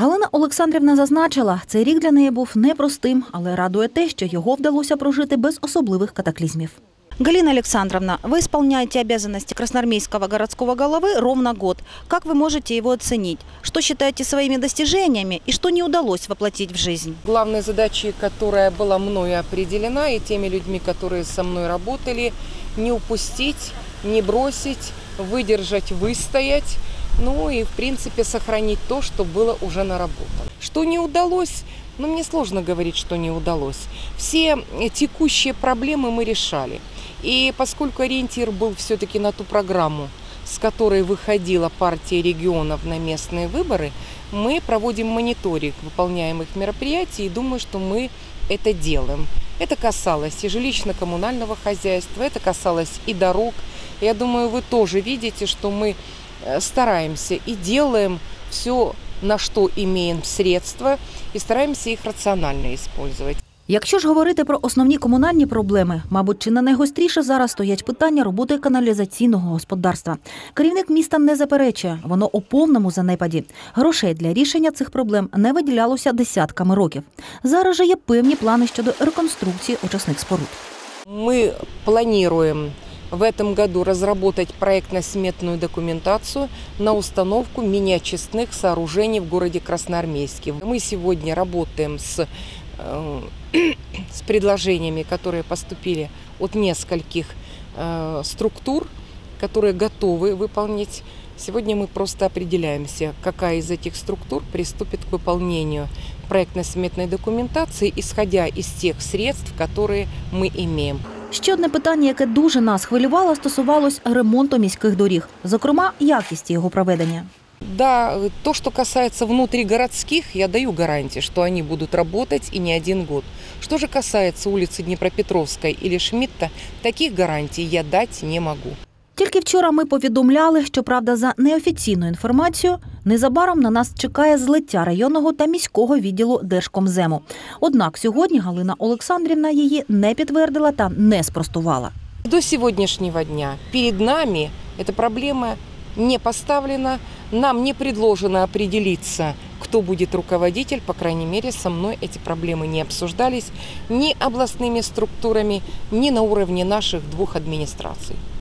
Галина Олександрівна зазначила, цей рік для неї був непростим, але радує те, що його вдалося прожити без особливих катаклізмів. Галина Александровна, вы исполняете обязанности красноармейского городского головы ровно год. Как вы можете его оценить? Что считаете своими достижениями и что не удалось воплотить в жизнь? Главной задачей, которая была мною определена и теми людьми, которые со мной работали, не упустить, не бросить, выдержать, выстоять, ну и в принципе сохранить то, что было уже наработано. Что не удалось? Мне сложно говорить, что не удалось. Все текущие проблемы мы решали. И поскольку ориентир был все-таки на ту программу, с которой выходила партия регионов на местные выборы, мы проводим мониторинг выполняемых мероприятий и думаю, что мы это делаем. Это касалось и жилищно-коммунального хозяйства, это касалось и дорог. Я думаю, вы тоже видите, что мы стараемся и делаем все, на що маємо средства, і стараємося їх раціонально використовувати. Якщо ж говорити про основні комунальні проблеми, мабуть, чи не найгостріше зараз стоять питання роботи каналізаційного господарства. Керівник міста не заперечує, воно у повному занепаді. Грошей для рішення цих проблем не виділялося десятками років. Зараз же є певні плани щодо реконструкції очисних споруд. Ми плануємо в этом году разработать проектно-сметную документацию на установку мини-очистных сооружений в городе Красноармейске. Мы сегодня работаем с предложениями, которые поступили от нескольких структур, которые готовы выполнить. Сегодня мы просто определяемся, какая из этих структур приступит к выполнению проектно-сметной документации, исходя из тех средств, которые мы имеем. Ще одне питання, яке дуже нас хвилювало, стосувалось ремонту міських доріг, зокрема, якісті його проведення. Да, то, что касается внутригородских, я даю гарантии, что они будут работать и не один год. Что же касается улицы Днепропетровской или Шмидта, таких гарантий я дать не могу. Тільки вчора ми повідомляли, що, правда, за неофіційною інформацією, незабаром на нас чекає злиття районного та міського відділу Держкомзему. Однак сьогодні Галина Олександрівна її не підтвердила та не спростувала. До сегодняшнего дня перед нами эта проблема не поставлена, нам не предложено определиться, кто будет руководитель, по крайней мере, со мной эти проблемы не обсуждались ни областными структурами, ни на уровне наших двух администраций.